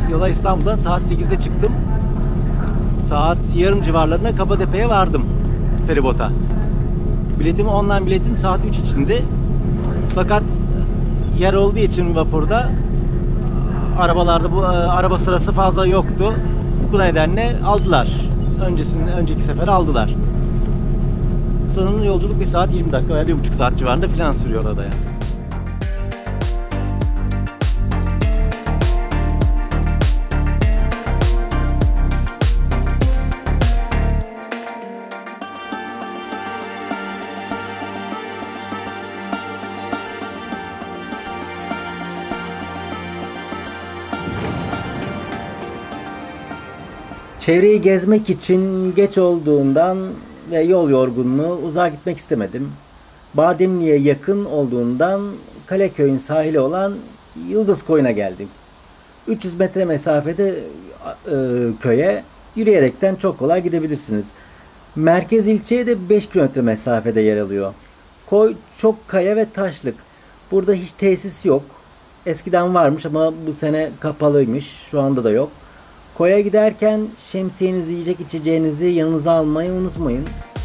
yola İstanbul'dan saat 8'de çıktım. Saat yarım civarlarına Kapatepe'ye vardım feribota. Online biletim saat 3 içindi. Fakat yer olduğu için vapurda arabalarda bu araba sırası fazla yoktu. Bu nedenle aldılar. Önceki sefer aldılar. Sanırım yolculuk 1 saat 20 dakika veya 1,5 saat civarında falan sürüyor orada yani. Çevreyi gezmek için geç olduğundan ve yol yorgunluğu uzağa gitmek istemedim. Bademli'ye yakın olduğundan Kaleköy'ün sahili olan Yıldız Koyun'a geldim. 300 metre mesafede köye yürüyerekten çok kolay gidebilirsiniz. Merkez ilçeye de 5 kilometre mesafede yer alıyor. Koy çok kaya ve taşlık. Burada hiç tesis yok. Eskiden varmış ama bu sene kapalıymış. Şu anda da yok. Koya giderken şemsiyenizi, yiyecek içeceğinizi yanınıza almayı unutmayın.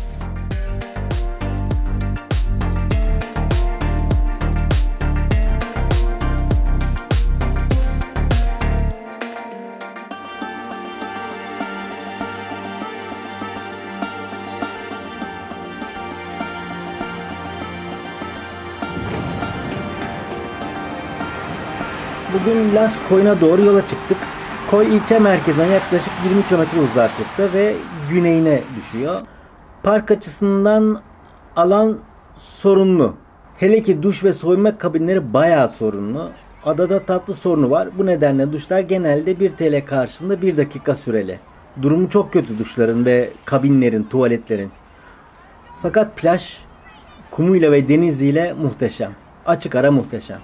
Bugün Las Koyun'a doğru yola çıktık. Koy ilçe merkezine yaklaşık 20 kilometre uzaklıkta ve güneyine düşüyor. Park açısından alan sorunlu. Hele ki duş ve soyunma kabinleri bayağı sorunlu. Adada tatlı sorunu var. Bu nedenle duşlar genelde 1 TL karşılığında 1 dakika süreli. Durumu çok kötü duşların ve kabinlerin, tuvaletlerin. Fakat plaj kumuyla ve deniziyle muhteşem. Açık ara muhteşem.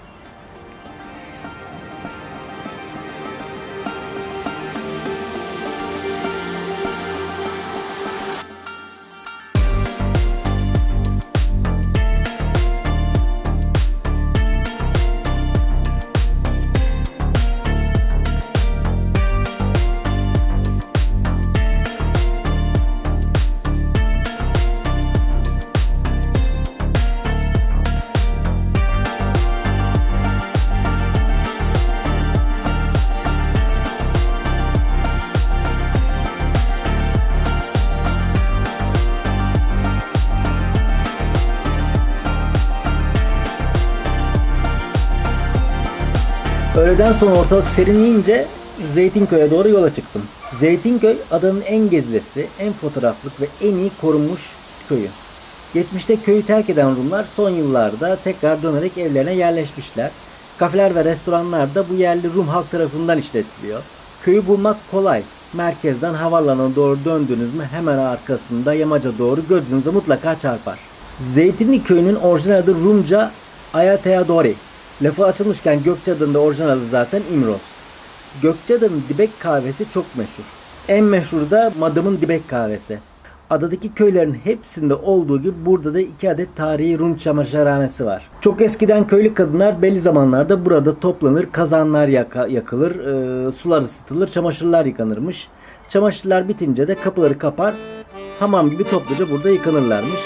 Öğleden sonra ortalık serinleyince Zeytinköy'e doğru yola çıktım. Zeytinköy adanın en gezilesi, en fotoğraflık ve en iyi korunmuş köyü. Geçmişte köyü terk eden Rumlar son yıllarda tekrar dönerek evlerine yerleşmişler. Kafeler ve restoranlar da bu yerli Rum halk tarafından işletiliyor. Köyü bulmak kolay. Merkezden havaalanına doğru döndünüz mü hemen arkasında yamaca doğru gözünüze mutlaka çarpar. Zeytinli köyünün orijinal adı Rumca Ayateadori. Lafı açılmışken Gökçeada'nın da orijinal adı zaten İmroz. Gökçeada'nın dibek kahvesi çok meşhur. En meşhur da Madam'ın dibek kahvesi. Adadaki köylerin hepsinde olduğu gibi burada da 2 adet tarihi Rum çamaşırhanesi var. Çok eskiden köylü kadınlar belli zamanlarda burada toplanır, kazanlar yakılır, sular ısıtılır, çamaşırlar yıkanırmış. Çamaşırlar bitince de kapıları kapar, hamam gibi topluca burada yıkanırlarmış.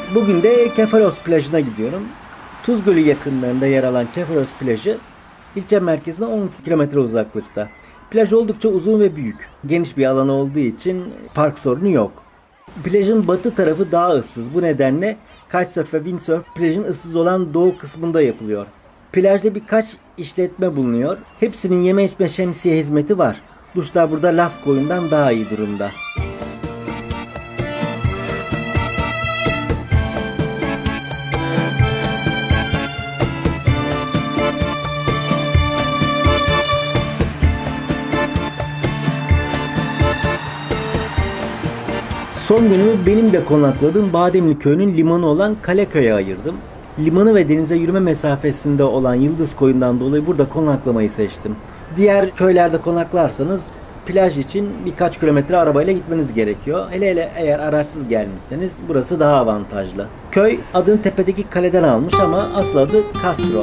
Bugün de Kefalos plajına gidiyorum. Tuz Gölü yakınlarında yer alan Kefalos plajı ilçe merkezine 10 kilometre uzaklıkta. Plaj oldukça uzun ve büyük. Geniş bir alan olduğu için park sorunu yok. Plajın batı tarafı daha ıssız. Bu nedenle kitesurf ve windsurf plajın ıssız olan doğu kısmında yapılıyor. Plajda birkaç işletme bulunuyor. Hepsinin yeme içme şemsiye hizmeti var. Duşlar burada Las koyundan daha iyi durumda. Son günümü benim de konakladığım Bademli Köyü'nün limanı olan Kaleköy'e ayırdım. Limanı ve denize yürüme mesafesinde olan Yıldız Koyun'dan dolayı burada konaklamayı seçtim. Diğer köylerde konaklarsanız plaj için birkaç kilometre arabayla gitmeniz gerekiyor. Hele eğer araçsız gelmişseniz burası daha avantajlı. Köy adını tepedeki kaleden almış ama asıl adı Castro.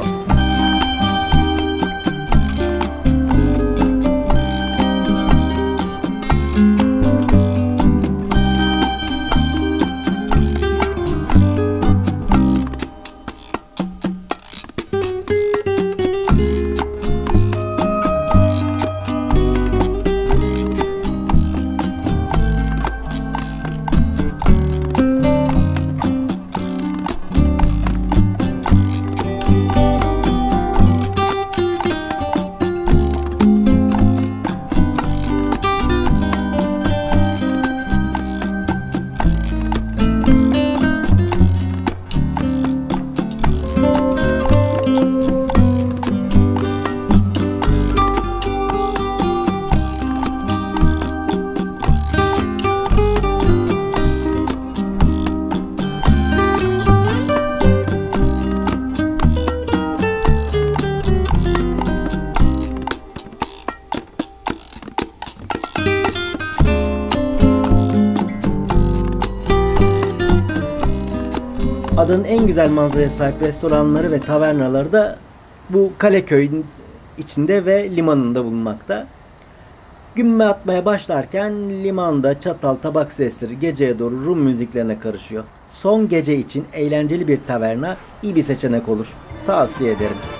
Adanın en güzel manzaraya sahip restoranları ve tavernaları da bu Kaleköy'ün içinde ve limanında bulunmakta. Gümme atmaya başlarken limanda çatal tabak sesleri geceye doğru Rum müziklerine karışıyor. Son gece için eğlenceli bir taverna iyi bir seçenek olur. Tavsiye ederim.